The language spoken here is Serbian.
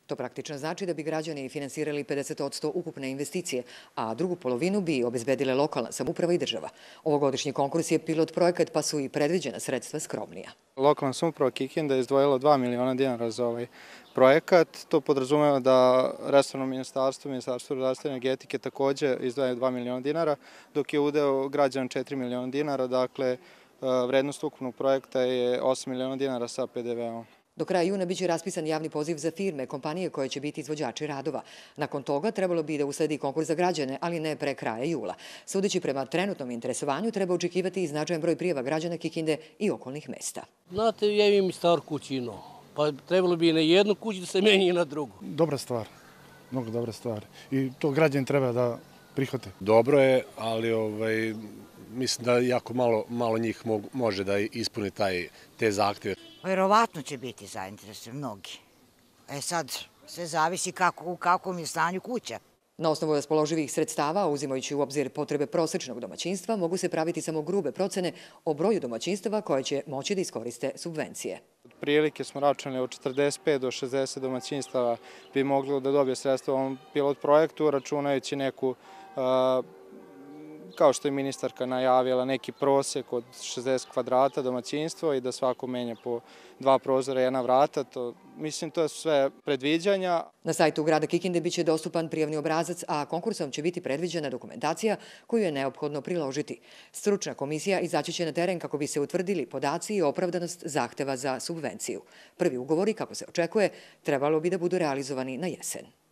To praktično znači da bi građani finansirali 50% ukupne investicije, a drugu polovinu bi obezbedile lokalna samouprava i država. Ovogodišnji konkurs je pilot projekat, pa su i predviđena sredstva skromnija. Lokalna samouprava Kikinda je izdvojila 2 miliona dinara za ovaj projekat. To podrazumeva da resorno ministarstvo, Ministarstvo rudarstva i energetike takođe izdvaja 2 miliona dinara, dok je udeo građana 4 miliona dinara, dakle vrednost ukupnog projekta je 8 miliona dinara sa PDV-om. Do kraja juna biće raspisan javni poziv za firme, kompanije koje će biti izvođači radova. Nakon toga trebalo bi da usledi konkurs za građane, ali ne pre kraja jula. Sudeći prema trenutnom interesovanju, treba očekivati i značajan broj prijava građana Kikinde i okolnih mesta. Znate, ja imam i star kućino, pa trebalo bi i na jednu kuću da se menja i na drugu. Dobra stvar, mnogo dobra stvar. I to građani treba da prihvate. Dobro je, ali mislim da jako malo njih može da ispuni te zahteve. Verovatno će biti zainteresovani mnogi. Sad, sve zavisi u kakvom je stanju kuća. Na osnovu raspoloživih sredstava, uzimajući u obzir potrebe prosečnog domaćinstva, mogu se praviti samo grube procene o broju domaćinstava koje će moći da iskoriste subvencije. Prilike smo računali od 45 do 60 domaćinstava bi moglo da dobije sredstva u ovom pilot projektu, računajući neku, kao što je ministarka najavila, neki prosek od 60 kvadrata domaćinstva i da svako menja po 2 prozora i 1 vrata. Mislim, to su sve predviđanja. Na sajtu grada Kikinde biće dostupan prijavni obrazac, a konkursom će biti predviđena dokumentacija koju je neophodno priložiti. Stručna komisija izaći će na teren kako bi se utvrdili podaci i opravdanost zahteva za subvenciju. Prvi ugovori, kako se očekuje, trebalo bi da budu realizovani na jesen.